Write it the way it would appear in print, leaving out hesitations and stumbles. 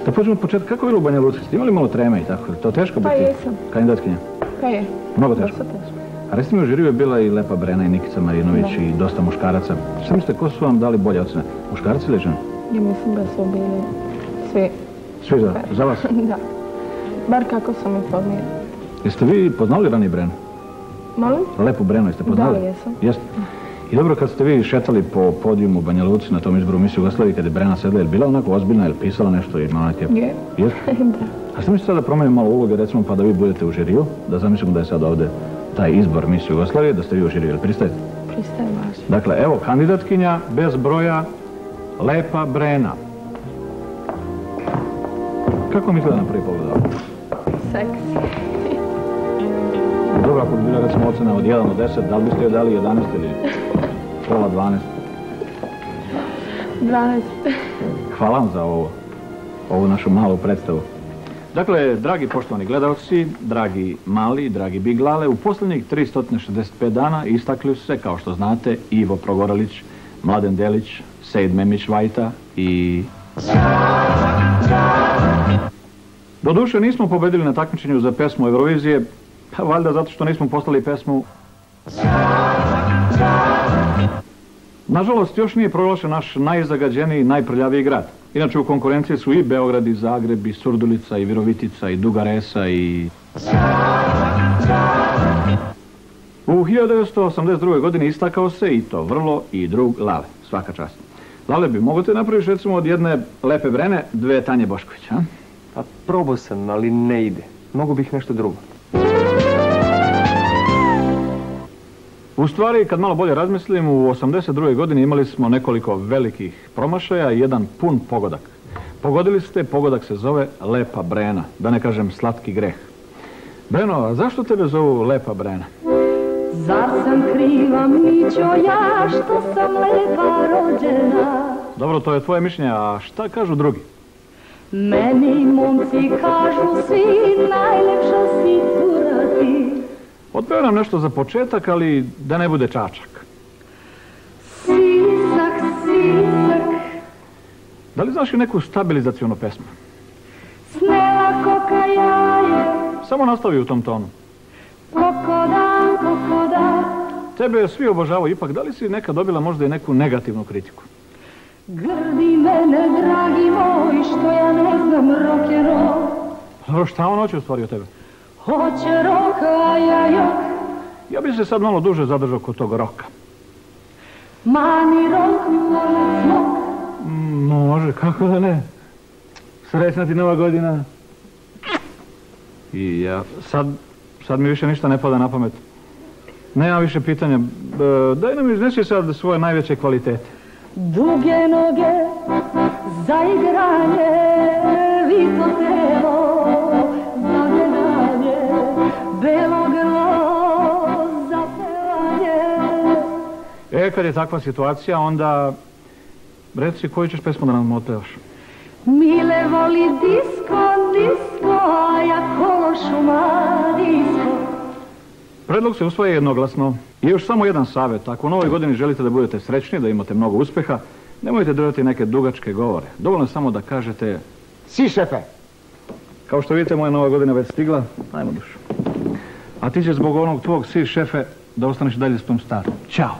Da pođemo od početka, kako je bilo u Banja Luci? Ste imali malo treme i tako? To teško biti? Pa jesam. Kandidatkinja? Pa je. Mnogo teško? Dosta teško. A recimo u žiriju je bila i Lepa Brena i Nikica Marinović i dosta muškaraca. Šta mislite, ko su vam dali bolje ocene? Muškarci ili žene? Ja mislim da su bili svi. Svi za vas? Da. Bar kako sam ih poznala. Jeste vi poznali ranije Brenu? Molim? Lepu Brenu jeste poznali? Da, jesam. Jeste. I dobro, kad ste vi šetali po podijumu u Banja Luci na tom izboru Miss Jugoslavije, kada je Brena sedla, je li bila onako ozbiljna, je li pisala nešto i imala neke... Je. Jeste? Da. A što mislite sad da promijenimo malo uloge, recimo, pa da vi budete u žiriju, da zamislimo da je sad ovdje taj izbor Miss Jugoslavije, da ste vi u žiriju, je li pristajete? Pristajem vaš. Dakle, evo, kandidatkinja bez broja, Lepa Brena. Kako mi izgleda na prvi pogled ovo? Seksi. Dobro, ako bi bila recimo ocena od 1 do 10, da li biste joj dali 11 ili pola 12? 12. Hvala vam za ovu našu malu predstavu. Dakle, dragi poštovani gledalci, dragi mali, dragi Big Lale, u posljednjih 365 dana istakli su se, kao što znate, Ivo Progorelić, Mladen Delić, Sejid Memić Vajta i... Doduše nismo pobedili na takmičenju za pesmu Eurovizije, pa valjda zato što nismo poslali pesmu... Nažalost, još nije proglašen naš najzagađeniji, najprljaviji grad. Inače, u konkurenciji su i Beograd, i Zagreb, i Surdulica, i Virovitica, i Duga Resa, i... U 1982. godini istakao se i to vrlo i drug Lale. Svaka čast. Lale, bi mogote napraviš recimo od jedne Lepe Brene 2 Tanje Bošković, a? Pa probao sam, ali ne ide. Mogu bih nešto drugo. U stvari, kad malo bolje razmislim, u 82. godini imali smo nekoliko velikih promašaja i jedan pun pogodak. Pogodili ste, pogodak se zove Lepa Brena, da ne kažem slatki greh. Breno, a zašto tebe zovu Lepa Brena? Zar sam kriva, Mićo, ja što sam lepa rođena? Dobro, to je tvoje mišljenje, a šta kažu drugi? Meni momci kažu svi, najlepša si cura ti. Otpeo nam nešto za početak, ali da ne bude čačak. Sisak, sisak. Da li znaš i neku stabilizacionu pesmu? Snela koka jaje. Samo nastavi u tom tonu. Kokoda, kokoda. Tebe svi obožavaju, ipak da li si nekad dobila možda i neku negativnu kritiku? Grdi mene, dragi moj, što ja ne znam rock'n'roll. Dobro, šta on hoće u stvari od tebe? Hoće roka, ja jok. Ja bi se sad malo duže zadržao kod tog roka. Mani rok, može smok. Može, kako da ne? Srećna ti Nova godina. I ja, sad mi više ništa ne pada na pamet. Nemam više pitanja. Daj nam iznesi sad svoje najveće kvalitete. Duge noge za igranje, vito telo za gledanje, belo grlo za pevanje. Kad je takva situacija, onda reci koju ćeš pesmu da nam otpevaš. Mile voli disko, disko, a ja kološu disko. Predlog se usvaja jednoglasno. I još samo jedan savjet. Ako u novoj godini želite da budete srećni, da imate mnogo uspjeha, nemojte držati neke dugačke govore. Dovoljno je samo da kažete... Si, šefe! Kao što vidite, moja nova godina već stigla. Ajmo dušu. A ti ćeš zbog onog tvog si, šefe, da ostaneš dalje s tom starom. Ćao!